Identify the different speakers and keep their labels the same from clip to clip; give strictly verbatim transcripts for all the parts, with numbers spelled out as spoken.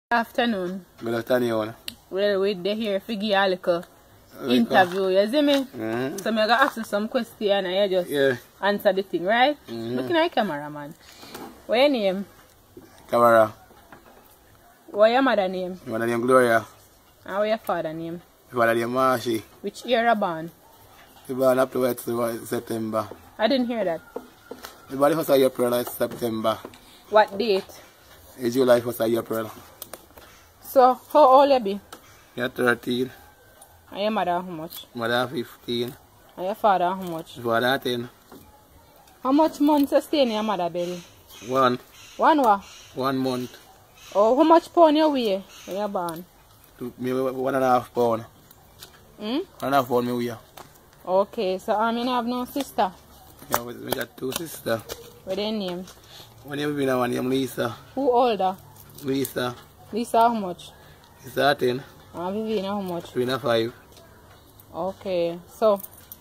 Speaker 1: Afternoon.
Speaker 2: Good afternoon.
Speaker 1: Well, we're here for give you a little interview, you see me?
Speaker 2: Mm-hmm.
Speaker 1: So I'm going to ask you some questions and you just
Speaker 2: yeah.
Speaker 1: answer the thing, right?
Speaker 2: Mm-hmm.
Speaker 1: Looking at the camera, man. What's your name?
Speaker 2: Camera.
Speaker 1: What's your mother name?
Speaker 2: My mother name Gloria.
Speaker 1: And what's your father name?
Speaker 2: My father name Marshy.
Speaker 1: Which year are born?
Speaker 2: He born up to September.
Speaker 1: I didn't hear that.
Speaker 2: He born first of April, like September.
Speaker 1: What date?
Speaker 2: It's July first of April.
Speaker 1: So, how old you be?
Speaker 2: You're thirteen.
Speaker 1: And your mother how much?
Speaker 2: Mother fifteen.
Speaker 1: And your father how much?
Speaker 2: Father ten.
Speaker 1: How much months you stay in your mother belly?
Speaker 2: One.
Speaker 1: One what?
Speaker 2: One month.
Speaker 1: Oh, how much pound you weigh when you're born?
Speaker 2: To me, one and a half pound.
Speaker 1: Hmm?
Speaker 2: One and a half pound me weigh.
Speaker 1: Okay, so I mean I have no sister.
Speaker 2: Yeah, we we got two sisters.
Speaker 1: What their name?
Speaker 2: One name Vina, one name Lisa.
Speaker 1: Who older?
Speaker 2: Lisa.
Speaker 1: Lisa how much?
Speaker 2: Lisa ten.
Speaker 1: And Viviana how much?
Speaker 2: Vina five.
Speaker 1: Okay, so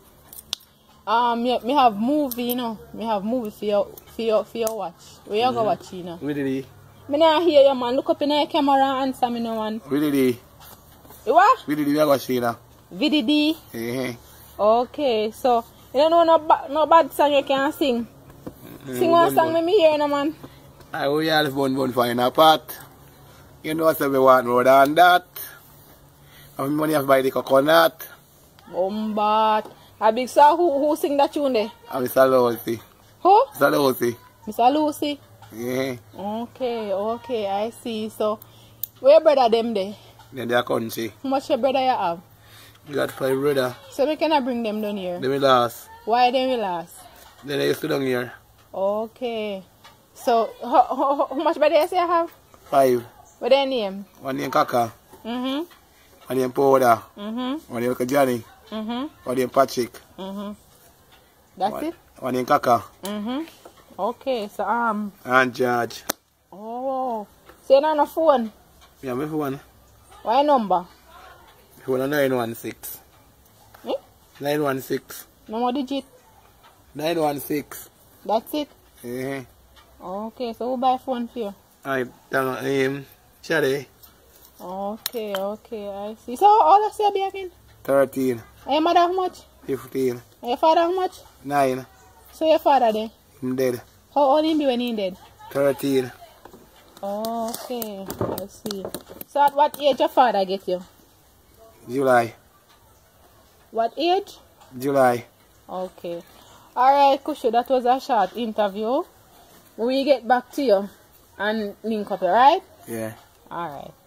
Speaker 1: um me, me have movie, you know. Me have movie for your for your for your watch. Where you mm-hmm. go watch, you know?
Speaker 2: We did it.
Speaker 1: Me not hear you, man. Look up in your camera and answer me no one.
Speaker 2: We did it.
Speaker 1: What?
Speaker 2: We did it. We are watching now.
Speaker 1: V D D?
Speaker 2: Yeah.
Speaker 1: Okay, so you don't know no, ba no bad song you can sing. Mm, sing one song with me here, no man.
Speaker 2: I will have one one find a part. You know what we want more than that. How money have buy the coconut?
Speaker 1: Bombat. A big song who who sing that tune there?
Speaker 2: I'm Mister Lucy.
Speaker 1: Who?
Speaker 2: Mister Lucy.
Speaker 1: Mister Lucy?
Speaker 2: Yeah.
Speaker 1: Okay, okay, I see. So where brother them there?
Speaker 2: Then they are country.
Speaker 1: How much your brother you have?
Speaker 2: We got five brother.
Speaker 1: So we cannot bring them down here?
Speaker 2: They will last.
Speaker 1: Why they will last?
Speaker 2: Then they used to down here.
Speaker 1: Okay. So how, how, how much brother you say you have?
Speaker 2: Five.
Speaker 1: What their name?
Speaker 2: One name Kaka.
Speaker 1: Mm-hmm.
Speaker 2: One name Powder.
Speaker 1: Mm-hmm.
Speaker 2: One name Johnny.
Speaker 1: Mm-hmm.
Speaker 2: One name Patrick.
Speaker 1: Mm-hmm. That's
Speaker 2: one,
Speaker 1: it?
Speaker 2: One name Kaka.
Speaker 1: Mm-hmm. Okay, so um
Speaker 2: And George.
Speaker 1: oh, so you don't have a phone?
Speaker 2: Yeah, my phone.
Speaker 1: What number?
Speaker 2: Phone nine one six.
Speaker 1: Hmm?
Speaker 2: Nine one six.
Speaker 1: No more digit?
Speaker 2: Nine one six.
Speaker 1: That's it?
Speaker 2: Yeah.
Speaker 1: Okay, so who buy phone for you?
Speaker 2: I don't know, um, Shade.
Speaker 1: Okay, okay, I see. So all of you be again?
Speaker 2: Thirteen.
Speaker 1: And your mother how much?
Speaker 2: Fifteen.
Speaker 1: And your father how much?
Speaker 2: Nine.
Speaker 1: So your father there?
Speaker 2: I'm dead.
Speaker 1: How old he be when he dead?
Speaker 2: Thirteen.
Speaker 1: Okay, I see. So at what age your father get you?
Speaker 2: July.
Speaker 1: What age?
Speaker 2: July.
Speaker 1: Okay. Alright, Kushu, that was a short interview. We get back to you and link up, alright?
Speaker 2: Yeah.
Speaker 1: Alright.